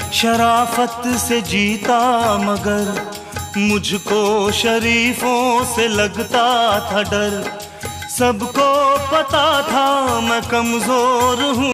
शराफत से जीता मगर मुझको शरीफों से लगता था डर। सबको पता था मैं कमजोर हूँ।